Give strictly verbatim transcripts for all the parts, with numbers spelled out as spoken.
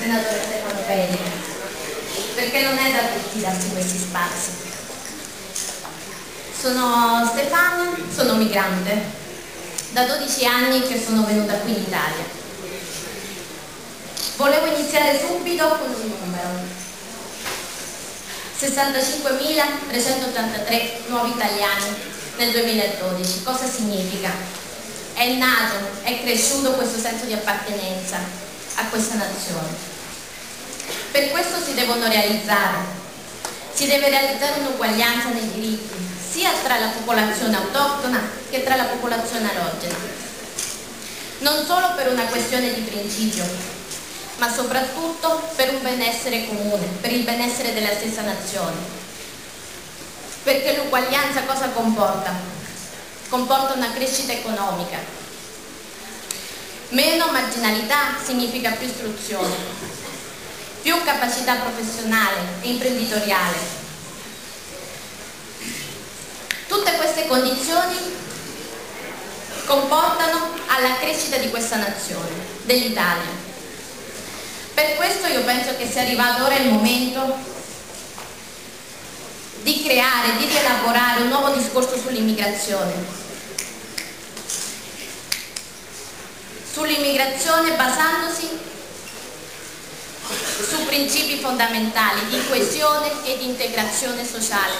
senatore Stefano Peli, perché non è da tutti darsi questi spazi. Sono Stefano, sono migrante, da dodici anni che sono venuta qui in Italia. Volevo iniziare subito con un numero: sessantacinquemilatrecentottantatré nuovi italiani nel duemiladodici. Cosa significa? È nato, è cresciuto questo senso di appartenenza a questa nazione. Per questo si devono realizzare, si deve realizzare un'uguaglianza nei diritti, sia tra la popolazione autoctona che tra la popolazione allogena. Non solo per una questione di principio, ma soprattutto per un benessere comune, per il benessere della stessa nazione. Perché l'uguaglianza cosa comporta? Comporta una crescita economica. Meno marginalità significa più istruzione, più capacità professionale e imprenditoriale. Tutte queste condizioni comportano alla crescita di questa nazione, dell'Italia. Per questo io penso che sia arrivato ora il momento di creare, di rielaborare un nuovo discorso sull'immigrazione. Sull'immigrazione basandosi su principi fondamentali di coesione e di integrazione sociale.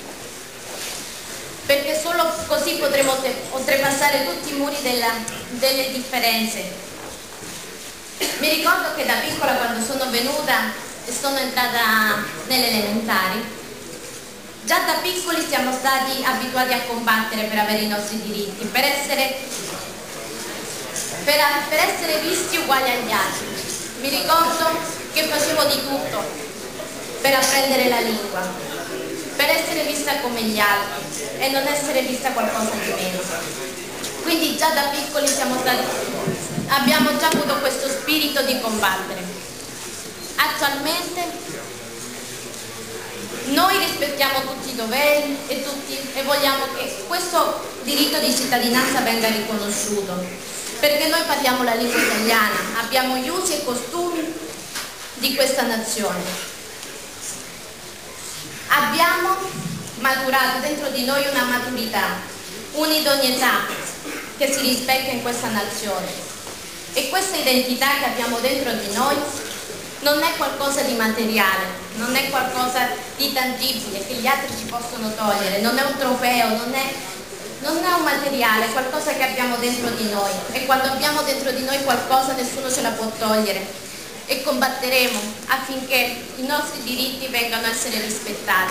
Perché solo così potremo oltrepassare tutti i muri della, delle differenze. Mi ricordo che da piccola, quando sono venuta e sono entrata nelle elementari, già da piccoli siamo stati abituati a combattere per avere i nostri diritti, per essere, per, per essere visti uguali agli altri. Mi ricordo che facevo di tutto per apprendere la lingua, per essere vista come gli altri e non essere vista qualcosa di meno. Quindi già da piccoli siamo stati, abbiamo già avuto questo spirito di combattere. Attualmente noi rispettiamo tutti i doveri e, tutti, e vogliamo che questo diritto di cittadinanza venga riconosciuto, perché noi parliamo la lingua italiana, abbiamo gli usi e costumi di questa nazione. Abbiamo maturato dentro di noi una maturità, un'idoneità che si rispecchia in questa nazione, e questa identità che abbiamo dentro di noi non è qualcosa di materiale, non è qualcosa di tangibile che gli altri ci possono togliere, non è un trofeo, non è, non è un materiale, è qualcosa che abbiamo dentro di noi, e quando abbiamo dentro di noi qualcosa nessuno ce la può togliere, e combatteremo affinché i nostri diritti vengano a essere rispettati.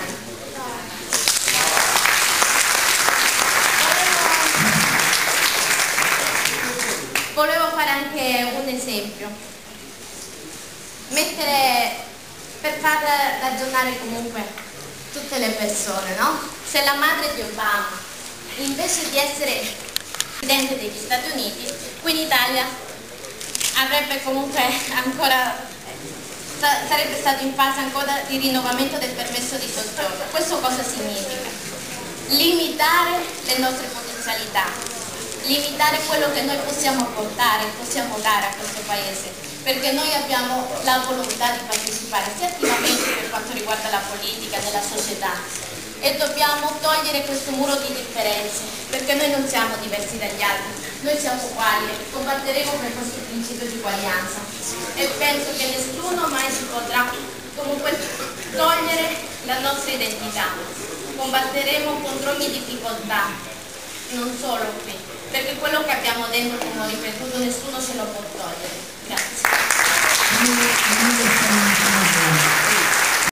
Volevo fare anche un esempio. Mettere, per far ragionare comunque tutte le persone, no? Se la madre di Obama, invece di essere presidente degli Stati Uniti, qui in Italia avrebbe comunque ancora, sarebbe stato in fase ancora di rinnovamento del permesso di soggiorno. Questo cosa significa? Limitare le nostre potenzialità, limitare quello che noi possiamo portare, possiamo dare a questo Paese, perché noi abbiamo la volontà di partecipare sia attivamente per quanto riguarda la politica, nella società, e dobbiamo togliere questo muro di differenze, perché noi non siamo diversi dagli altri, noi siamo uguali e combatteremo per questo principio di uguaglianza, e penso che nessuno mai ci potrà comunque togliere la nostra identità. Combatteremo contro ogni difficoltà, non solo qui, perché quello che abbiamo dentro, come ho ripetuto, nessuno ce lo può togliere. Grazie.